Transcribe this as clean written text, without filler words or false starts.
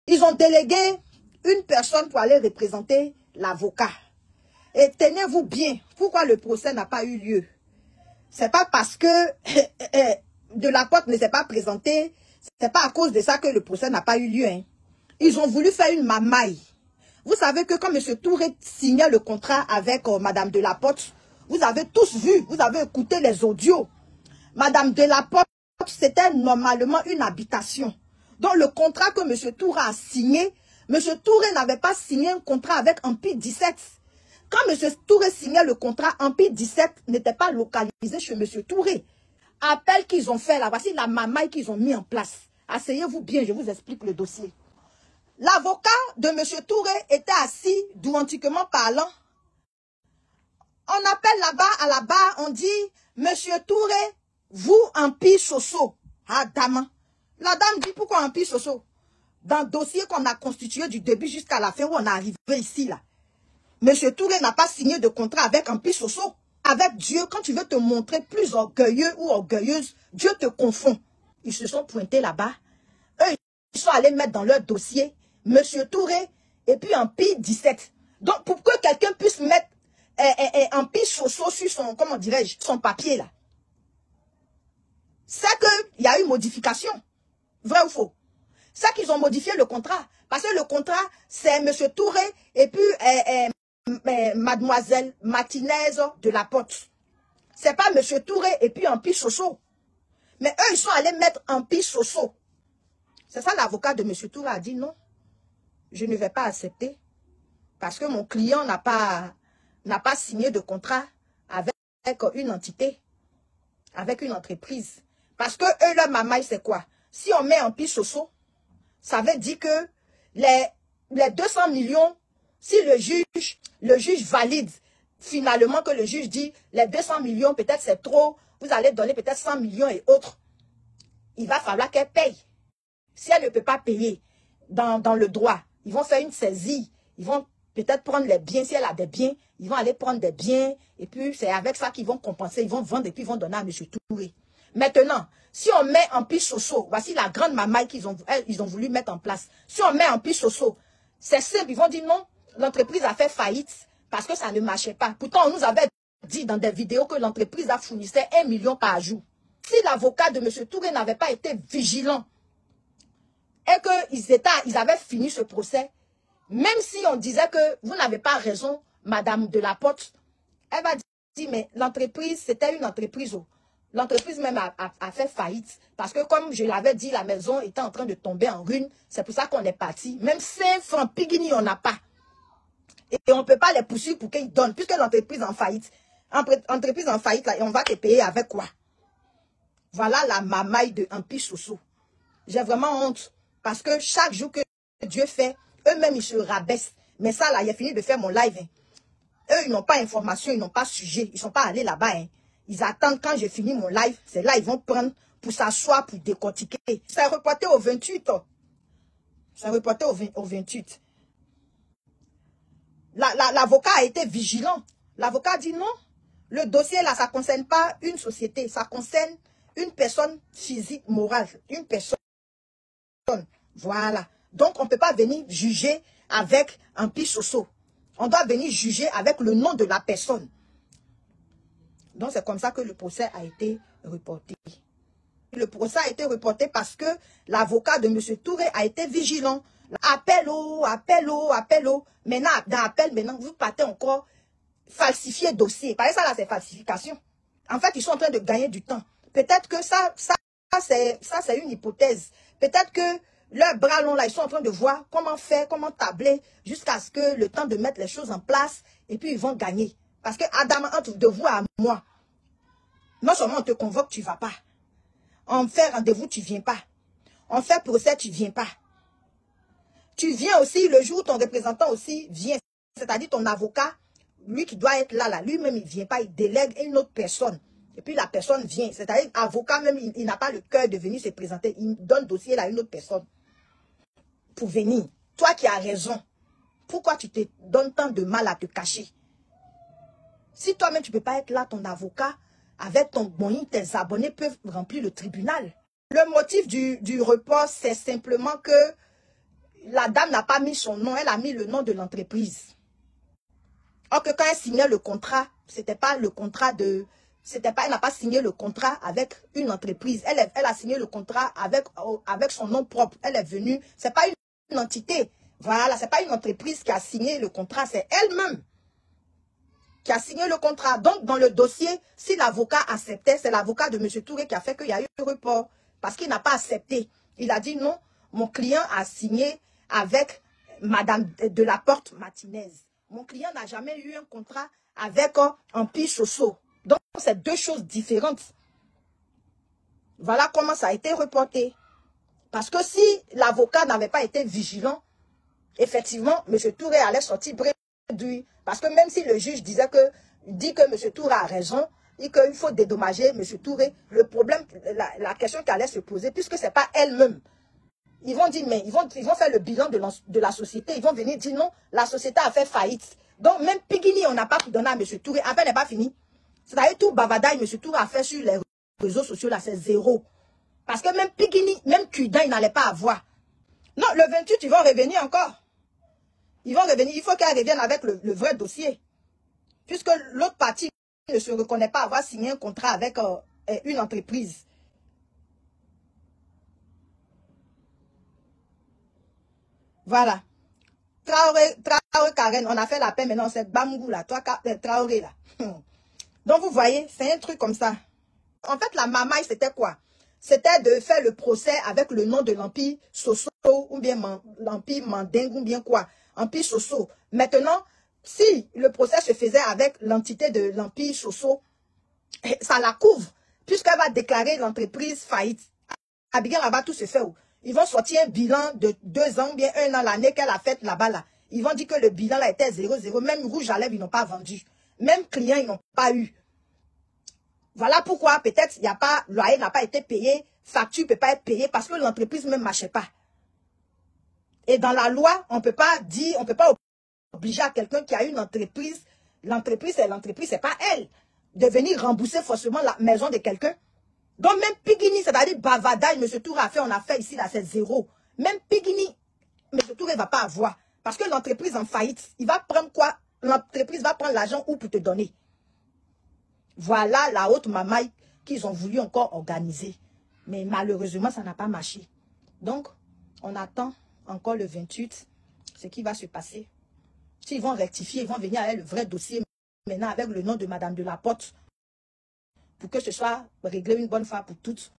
Ils ont délégué une personne pour aller représenter l'avocat. Et tenez-vous bien, pourquoi le procès n'a pas eu lieu? C'est pas parce que Delaporte ne s'est pas présenté, c'est pas à cause de ça que le procès n'a pas eu lieu. Hein. Ils ont voulu faire une mamaille. Vous savez que quand M. Touré signait le contrat avec Mme Delaporte, vous avez tous vu, vous avez écouté les audios. Mme Delaporte, c'était normalement une habitation. Donc le contrat que M. Touré a signé, M. Touré n'avait pas signé un contrat avec Empire 17. Quand M. Touré signait le contrat, Empire 17 n'était pas localisé chez M. Touré. Appel qu'ils ont fait là, voici la mamaille qu'ils ont mis en place. Asseyez-vous bien, je vous explique le dossier. L'avocat de M. Touré était assis, douantiquement parlant. On appelle là-bas, à la barre, on dit, Monsieur Touré, vous, Empire Soso. Ah, dame. La dame dit, pourquoi Empire Soso? Dans le dossier qu'on a constitué du début jusqu'à la fin, où on est arrivé ici, là. Monsieur Touré n'a pas signé de contrat avec Empire Soso. Avec Dieu, quand tu veux te montrer plus orgueilleux ou orgueilleuse, Dieu te confond. Ils se sont pointés là-bas. Eux, ils sont allés mettre dans leur dossier Monsieur Touré et puis Empire 17. Donc, pour que quelqu'un puisse mettre Empire Soso sur son, comment dirais-je, son papier là, c'est qu'il y a eu modification. Vrai ou faux? C'est qu'ils ont modifié le contrat. Parce que le contrat, c'est Monsieur Touré et puis Mademoiselle Martinez Delaporte. C'est pas Monsieur Touré et puis Empire Soso. Mais eux, ils sont allés mettre Empire Soso. C'est ça l'avocat de Monsieur Touré a dit non. Je ne vais pas accepter. Parce que mon client n'a pas signé de contrat avec une entité. Avec une entreprise. Parce que eux, leur mamaille, c'est quoi? Si on met Empire Soso, ça veut dire que les 200 millions, si le juge valide finalement que le juge dit les 200 millions, peut-être c'est trop, vous allez donner peut-être 100 millions et autres, il va falloir qu'elle paye. Si elle ne peut pas payer dans le droit, ils vont faire une saisie, ils vont peut-être prendre les biens, si elle a des biens, ils vont aller prendre des biens, et puis c'est avec ça qu'ils vont compenser, ils vont vendre et puis ils vont donner à M. Touré. Maintenant, si on met Empire Soso, voici la grande mamaille qu'ils ont voulu mettre en place. Si on met Empire Soso, c'est simple, ils vont dire non, l'entreprise a fait faillite parce que ça ne marchait pas. Pourtant, on nous avait dit dans des vidéos que l'entreprise a fournissait 1 million par jour. Si l'avocat de M. Touré n'avait pas été vigilant et qu'ils avaient fini ce procès, même si on disait que vous n'avez pas raison, Madame Delaporte, elle va dire, mais l'entreprise, c'était une entreprise. L'entreprise même a fait faillite. Parce que comme je l'avais dit, la maison était en train de tomber en ruine. C'est pour ça qu'on est parti. Même 5 francs Pigini, on n'a pas. Et on ne peut pas les poursuivre pour qu'ils donnent. Puisque l'entreprise en faillite. Entreprise en faillite, là, et on va te payer avec quoi? Voilà la mamaille de Empire Soso. J'ai vraiment honte. Parce que chaque jour que Dieu fait, eux-mêmes, ils se rabaissent. Mais ça, là, il a fini de faire mon live. Hein. Eux, ils n'ont pas information, ils n'ont pas sujet. Ils ne sont pas allés là-bas. Hein. Ils attendent quand j'ai fini mon live. C'est là ils vont prendre pour s'asseoir, pour décortiquer. C'est reporté au 28. C'est reporté au 28. L'avocat a été vigilant. L'avocat dit non. Le dossier là, ça ne concerne pas une société. Ça concerne une personne physique, morale. Une personne. Voilà. Donc, on ne peut pas venir juger avec Empire Soso. On doit venir juger avec le nom de la personne. Donc, c'est comme ça que le procès a été reporté. Le procès a été reporté parce que l'avocat de M. Touré a été vigilant. Appel au. Maintenant, dans appel, vous partez encore falsifier dossier. Par ça, là, c'est falsification. En fait, ils sont en train de gagner du temps. Peut-être que ça c'est une hypothèse. Peut-être que leurs bras longs, là, ils sont en train de voir comment faire, comment tabler, jusqu'à ce que le temps de mettre les choses en place, et puis ils vont gagner. Parce que Adam, entre de vous à moi, non seulement on te convoque, tu ne vas pas. On fait rendez-vous, tu ne viens pas. On fait procès, tu ne viens pas. Tu viens aussi le jour où ton représentant aussi vient. C'est-à-dire ton avocat, lui qui doit être là, lui-même, il ne vient pas, il délègue une autre personne. Et puis la personne vient. C'est-à-dire l'avocat même, il n'a pas le cœur de venir se présenter. Il donne dossier à une autre personne pour venir. Toi qui as raison, pourquoi tu te donnes tant de mal à te cacher? Si toi-même, tu ne peux pas être là, ton avocat, avec ton moyen, tes abonnés peuvent remplir le tribunal. Le motif du report, c'est simplement que la dame n'a pas mis son nom, elle a mis le nom de l'entreprise. Or que quand elle signait le contrat, c'était pas le contrat de... elle n'a pas signé le contrat avec une entreprise. Elle a signé le contrat avec son nom propre. Elle est venue. C'est pas une entité. Voilà, c'est pas une entreprise qui a signé le contrat. C'est elle-même qui a signé le contrat. Donc, dans le dossier, si l'avocat acceptait, c'est l'avocat de M. Touré qui a fait qu'il y a eu un report. Parce qu'il n'a pas accepté. Il a dit non, mon client a signé avec Madame de la Porte Martinez. Mon client n'a jamais eu un contrat avec Empire Soso. Donc, c'est deux choses différentes. Voilà comment ça a été reporté. Parce que si l'avocat n'avait pas été vigilant, effectivement, M. Touré allait sortir bredouille. Parce que même si le juge dit que M. Touré a raison, et qu'il faut dédommager M. Touré, le problème, la question qui allait se poser, puisque ce n'est pas elle-même, ils vont dire, mais ils vont faire le bilan de la société. Ils vont venir dire non, la société a fait faillite. Donc même Pigini, on n'a pas pu donner à M. Touré. Affaire n'est pas finie. C'est-à-dire tout bavadaille M. Touré a fait sur les réseaux sociaux, là, c'est zéro. Parce que même Pigini, même Cudan, il n'allait pas avoir. Non, le 28, ils vont revenir encore. Ils vont revenir. Il faut qu'elle revienne avec le vrai dossier. Puisque l'autre partie ne se reconnaît pas avoir signé un contrat avec une entreprise. Voilà. Traoré Karen, on a fait la paix, maintenant c'est Bamgou là, toi Traoré là. Donc vous voyez, c'est un truc comme ça. En fait, la mamaille, c'était quoi? C'était de faire le procès avec le nom de l'Empire Soso, ou bien l'Empire Mandingue, ou bien quoi? Empire Soso. Maintenant, si le procès se faisait avec l'entité de l'Empire Soso, ça la couvre, puisqu'elle va déclarer l'entreprise faillite. Abigail là-bas, tout se fait où? Ils vont sortir un bilan de 2 ans, bien 1 an, l'année qu'elle a faite là-bas, là. Ils vont dire que le bilan là était 0,0. Même rouge à lèvres, ils n'ont pas vendu. Même client, ils n'ont pas eu. Voilà pourquoi peut-être il n'y a pas, loyer n'a pas été payé, facture ne peut pas être payée parce que l'entreprise même ne marchait pas. Et dans la loi, on ne peut pas dire, on ne peut pas obliger à quelqu'un qui a une entreprise, l'entreprise, c'est pas elle, de venir rembourser forcément la maison de quelqu'un. Donc même Pigini, c'est-à-dire bavardage, M. Touré a fait, on a fait ici, là, c'est zéro. Même Pigini, M. Touré ne va pas avoir. Parce que l'entreprise en faillite, il va prendre quoi? L'entreprise va prendre l'argent où pour te donner? Voilà la haute mamaille qu'ils ont voulu encore organiser. Mais malheureusement, ça n'a pas marché. Donc, on attend encore le 28, ce qui va se passer. S'ils vont rectifier, ils vont venir avec le vrai dossier maintenant avec le nom de Madame de la Porte pour que ce soit réglé une bonne fois pour toutes.